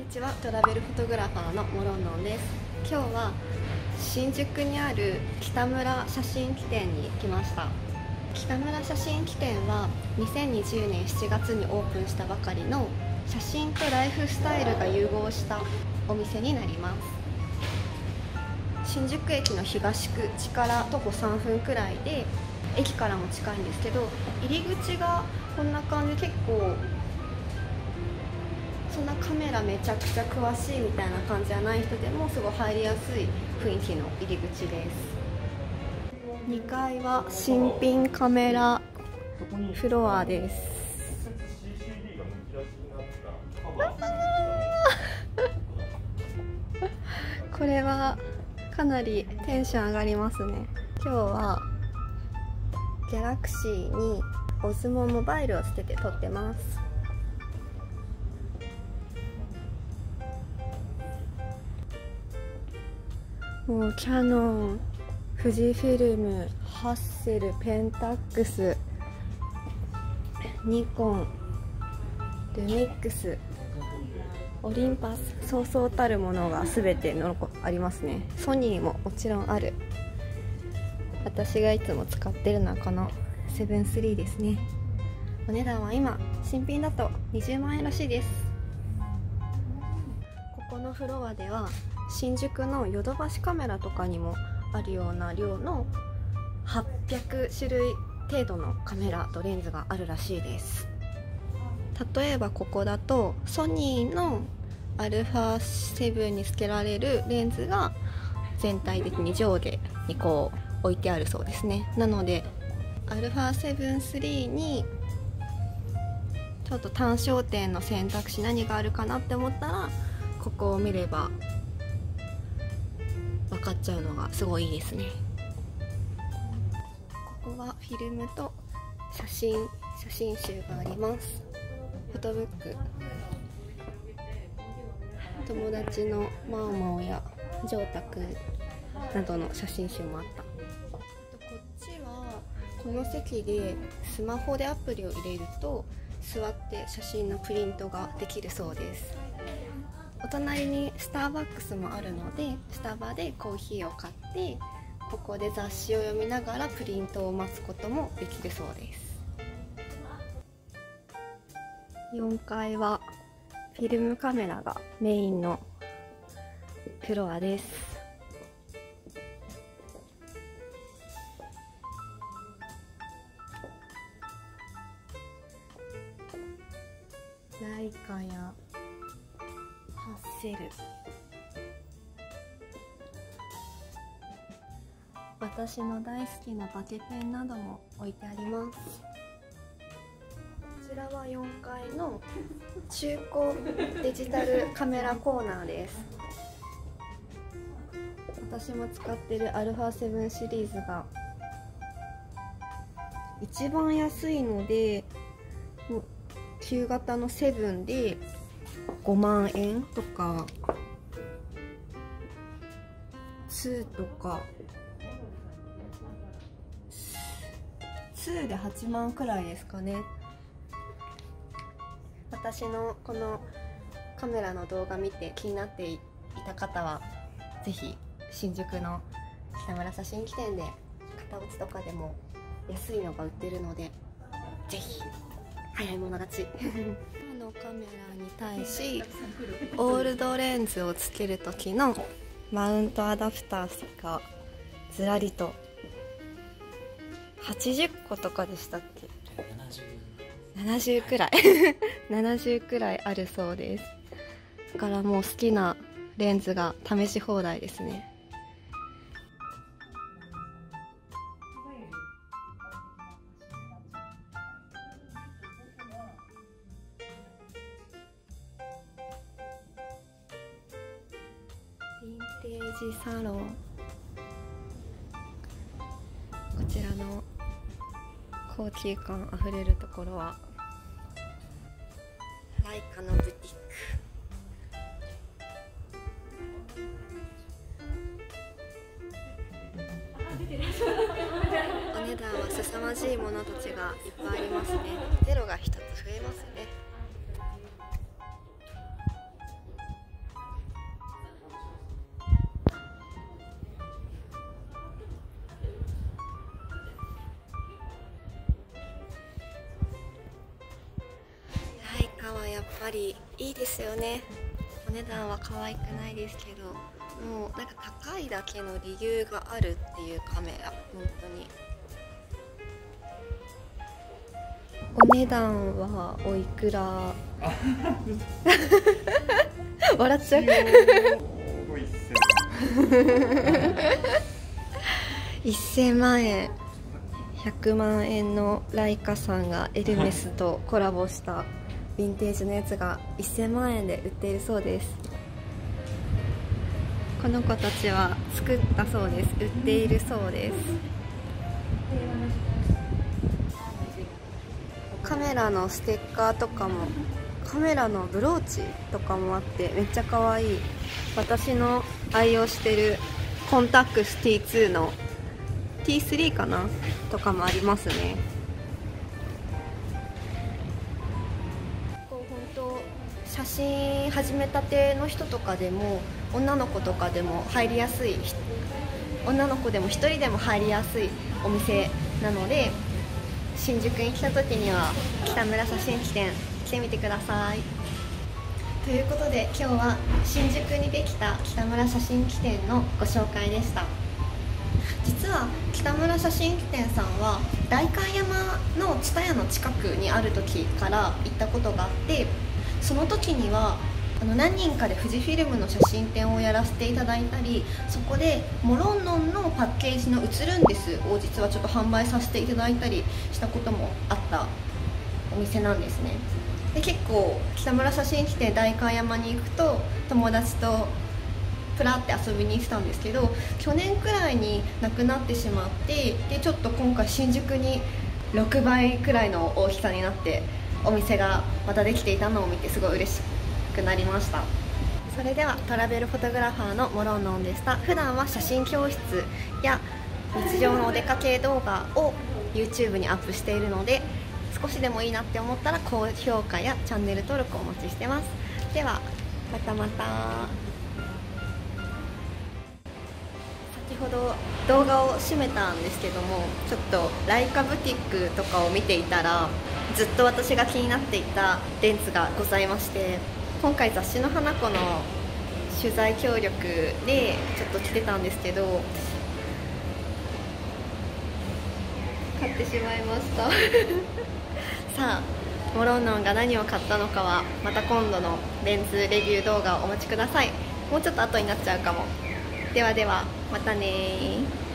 ちは、トラベルフォトグラファーのモロンドンです。今日は新宿にある北村写真機店に来ました。北村写真機店は2020年7月にオープンしたばかりの写真とライフスタイルが融合したお店になります。新宿駅の東口から徒歩3分くらいで、駅からも近いんですけど、入り口がこんな感じで、結構そんなカメラめちゃくちゃ詳しいみたいな感じじゃない人でもすごい入りやすい雰囲気の入り口です。2階は新品カメラフロアです。これはかなりテンション上がりますね。今日はギャラクシーにオズモモバイルをつけて撮ってます。もうキャノン、富士フィルム、ハッセル、ペンタックス、ニコン、ルミックス、オリンパス、そうそうたるものが全てありますね。ソニーももちろんある。私がいつも使ってるのはこの7 IIIですね。お値段は今新品だと20万円らしいです。ここのフロアでは新宿のヨドバシカメラとかにもあるような量の800種類程度のカメラとレンズがあるらしいです。例えばここだとソニーの α7 につけられるレンズが全体的に上下にこう置いてあるそうですね。なので α7 III にちょっと単焦点の選択肢何があるかなって思ったら、ここを見れば分かっちゃうのがすごいいいですね。ここはフィルムと写真集があります。フォトブック、友達のマオマオやジョータくんなどの写真集もあった。こっちはこの席でスマホでアプリを入れると座って写真のプリントができるそうです。お隣にスターバックスもあるので、スタバでコーヒーを買ってここで雑誌を読みながらプリントを待つこともできるそうです。4階はフィルムカメラがメインのフロアです。ライカやハッセル、私の大好きなバケペンなども置いてあります。こちらは4階の中古デジタルカメラコーナーです。私も使ってる α7 シリーズが一番安いので、旧型の7で5万円とか、2とか2で8万くらいですかね。私のこのカメラの動画見て気になっていた方はぜひ新宿の北村写真機店で型落ちとかでも安いのが売ってるので、ぜひ早い者勝ち今のカメラに対しオールドレンズをつける時のマウントアダプターがずらりと80個とかでしたっけ、70くらい70くらいあるそうです。だからもう好きなレンズが試し放題ですね。ヴィンテージサロン、こちらの高級感あふれるところはライカのブティック。お値段は凄まじいものたちがいっぱいありますね。ゼロが1つ増えますね。 ぱりいいですよね。お値段は可愛くないですけど、もうなんか高いだけの理由があるっていうカメラ、本当に。お値段はおいくら？笑っちゃう。1000万円。100万円のライカさんがエルメスとコラボしたヴィンテージのやつが1000万円で売っているそうです。この子たちは作ったそうです。売っているそうです。カメラのステッカーとかも、カメラのブローチとかもあってめっちゃ可愛い。私の愛用してるコンタックス T2 の T3 かなとかもありますね。こう本当写真始めたての人とかでも女の子とかでも入りやすい、女の子でも1人でも入りやすいお店なので、新宿に来た時には北村写真機店来てみてください。ということで今日は新宿にできた北村写真機店のご紹介でした。実は北村写真機店さんは代官山の蔦屋の近くにある時から行ったことがあって、その時には何人かで富士フィルムの写真展をやらせていただいたり、そこでモロンノンのパッケージの「写ルンです」を実はちょっと販売させていただいたりしたこともあったお店なんですね。で結構北村写真機店代官山に行くと友達とプラって遊びに行ってたんですけど、去年くらいになくなってしまって、でちょっと今回新宿に6倍くらいの大きさになってお店がまたできていたのを見てすごい嬉しくなりました。それではトラベルフォトグラファーのモロンノンでした。普段は写真教室や日常のお出かけ動画を YouTube にアップしているので、少しでもいいなって思ったら高評価やチャンネル登録をお待ちしてます。ではまたまた。先ほど動画を閉めたんですけども、ちょっとライカブティックとかを見ていたらずっと私が気になっていたレンズがございまして、今回雑誌の花子の取材協力でちょっと来てたんですけど、買ってしまいましたさあモロンノンが何を買ったのかはまた今度のレンズレビュー動画をお待ちください。もうちょっと後になっちゃうかも。ではではまたね。